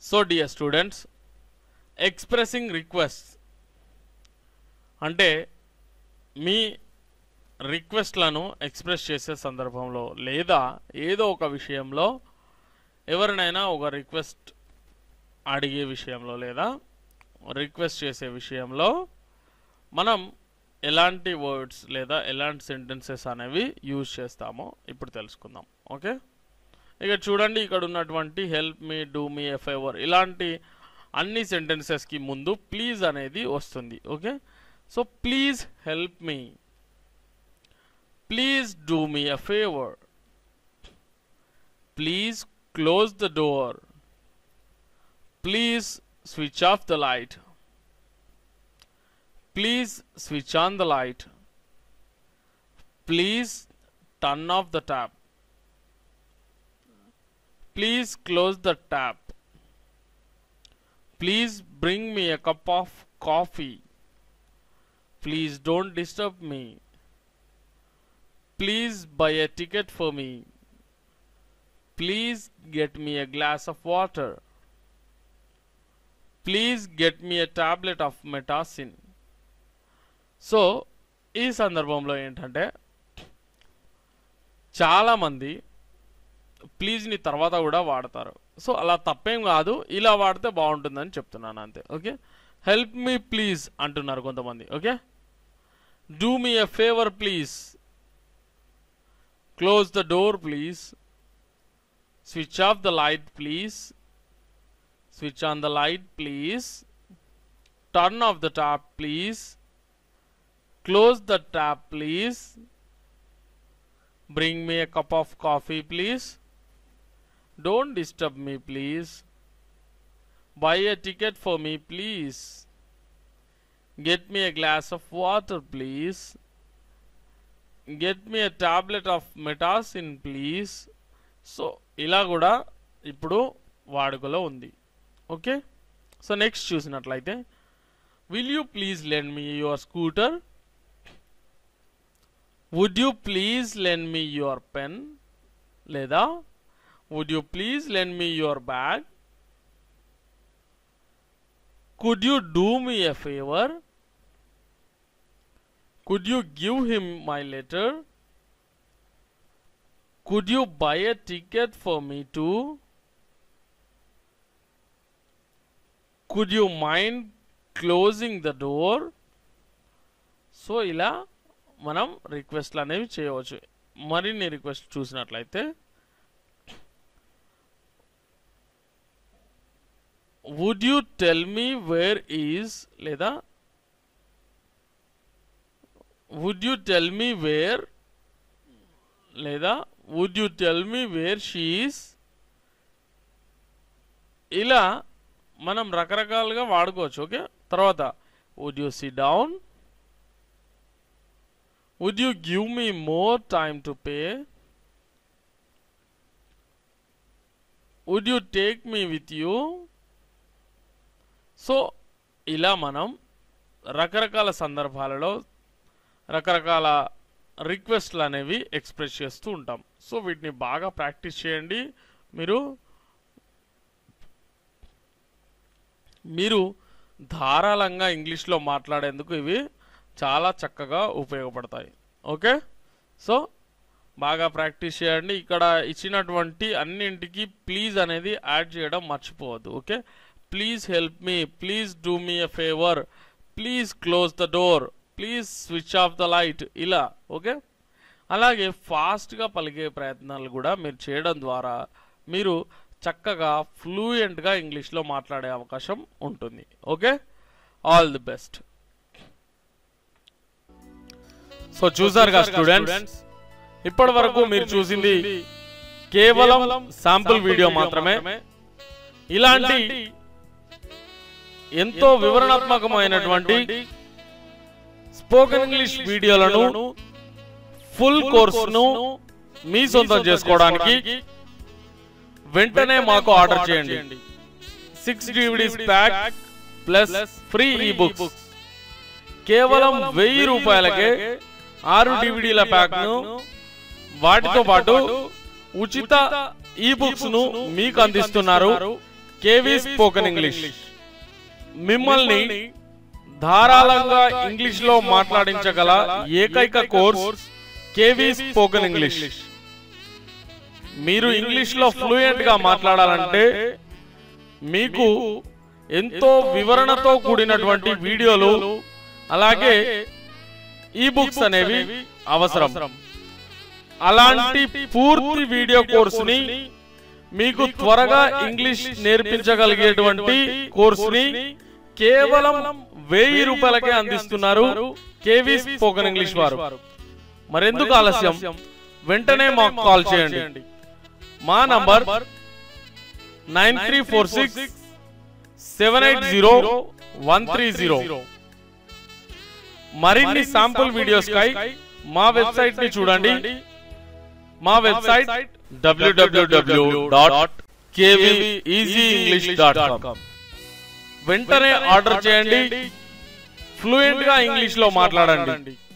So dear students, expressing requests అంటే మీ రిక్వెస్ట్లను express చేసే సందర్భంలో లేదా ఏదో ఒక విషయంలో ఎవరినైనా ఒక రిక్వెస్ట్ అడిగే విషయంలో లేదా రిక్వెస్ట్ చేసే విషయంలో మనం ఎలాంటి వర్డ్స్ లేదా ఎలాంటి సెంటెన్సెస్ అనేవి యూజ్ చేస్తామో ఇప్పుడు తెలుసుకుందాం. ఓకే, ఇక చూడండి, ఇక్కడ ఉన్నటువంటి help me, do me a favour ఇలాంటి అన్ని సెంటెన్సెస్కి ముందు ప్లీజ్ అనేది వస్తుంది. Okay, so please help me, please do me a favour, please close the door, please switch off the light, please switch on the light, please turn off the tap, please close the tap, please bring me a cup of coffee, please don't disturb me, please buy a ticket for me, please get me a glass of water, please get me a tablet of metacin. So ఈ సందర్భంలో ఏంటంటే చాలామంది ప్లీజ్ని తర్వాత కూడా వాడతారు. So అలా తప్పేం కాదు, ఇలా వాడితే బాగుంటుందని చెప్తున్నాను అంతే. ఓకే, హెల్ప్ మీ ప్లీజ్ అంటున్నారు కొంతమంది. Okay, do me a favour please, close the door please, switch off the light please, switch on the light please, turn off the tap please, close the tap please, bring me a cup of coffee please, don't disturb me please, buy a ticket for me please, get me a glass of water please, get me a tablet of metacin please. So ఇలా కూడా ఇప్పుడు వాడుకలో ఉంది. Okay, so next చూసినట్లయితే will you please lend me your scooter, would you please lend me your pen, లేదా would you please lend me your bag, could you do me a favor, could you give him my letter, could you buy a ticket for me too, could you mind closing the door. So ఇలా మనం రిక్వెస్ట్లు అనేవి చేయవచ్చు. మరిన్ని request చూసినట్లయితే would you tell me where is, లేదా would you tell me where, లేదా would you tell me where she is. ఇలా మనం రకరకాలుగా వాడుకోవచ్చు. ఓకే, తర్వాత would you sit down, would you give me more time to pay, would you take me with you. So ఇలా మనం రకరకాల సందర్భాలలో రకరకాల రిక్వెస్ట్లు అనేవి ఎక్స్ప్రెస్ చేస్తూ ఉంటాం. సో వీటిని బాగా ప్రాక్టీస్ చేయండి. మీరు ధారాళంగా ఇంగ్లీష్లో మాట్లాడేందుకు ఇవి చాలా చక్కగా ఉపయోగపడతాయి. ఓకే, సో బాగా ప్రాక్టీస్ చేయండి. ఇక్కడ ఇచ్చినటువంటి అన్నింటికి ప్లీజ్ అనేది యాడ్ చేయడం మర్చిపోవద్దు. Okay, please help me, please do me a favour, please close the door, please switch off the light, ఇలా. ఓకే, అలాగే ఫాస్ట్గా పలికే ప్రయత్నాలు కూడా మీరు చేయడం ద్వారా మీరు చక్కగా ఫ్లూయెంట్గా ఇంగ్లీష్లో మాట్లాడే అవకాశం ఉంటుంది. Okay, all the best. So చూసారుగా స్టూడెంట్స్, ఇప్పటి వరకు మీరు చూసింది కేవలం శాంపుల్ వీడియో మాత్రమే. ఇలాంటి ఎంతో వివరణాత్మకమైనటువంటి స్పోకెన్ ఇంగ్లీష్ వీడియోలను ఫుల్ కోర్సును మీ సొంతం చేసుకోవడానికి వెంటనే మాకు ఆర్డర్ చేయండి. 6 DVDs pack plus free ebooks కేవలం 1000 రూపాయలకే 6 DVDల ప్యాక్ను వాటితో పాటు ఉచిత ఈబుక్స్ ను మీకు అందిస్తున్నారు కేవీ స్పోకెన్ ఇంగ్లీష్ మిమ్మల్ని ధారాళంగా ఇంగ్లీష్ లో మాట్లాడించగల ఏకైక కోర్స్ కేవీ స్పోకెన్ ఇంగ్లీష్. మీరు ఇంగ్లీష్ లో ఫ్లూయెంట్ గా మాట్లాడాలంటే మీకు ఎంతో వివరణతో కూడినటువంటి వీడియోలు అలాగే ఈ బుక్స్ అనేవి అవసరం. అలాంటి పూర్తి వీడియో కోర్సుని మీకు త్వరగా ఇంగ్లీష్ నేర్పించగలిగేటువంటి కోర్సుని కేవలం 1000 రూపాయలకే అందిస్తున్నారు కేవీ స్పోకెన్ ఇంగ్లీష్ వారు. మరెందుకు ఆలస్యం, వెంటనే మాకు కాల్ చేయండి. మా నంబర్ 9346780130. మరిన్ని శాంపుల్ వీడియోస్ కై మా వెబ్సైట్ ని చూడండి. మా వెబ్సైట్ www.kveasyenglish.com. వెంటనే ఆర్డర్ చేయండి, ఫ్లూయెంట్ గా ఇంగ్లీష్ లో మాట్లాడండి.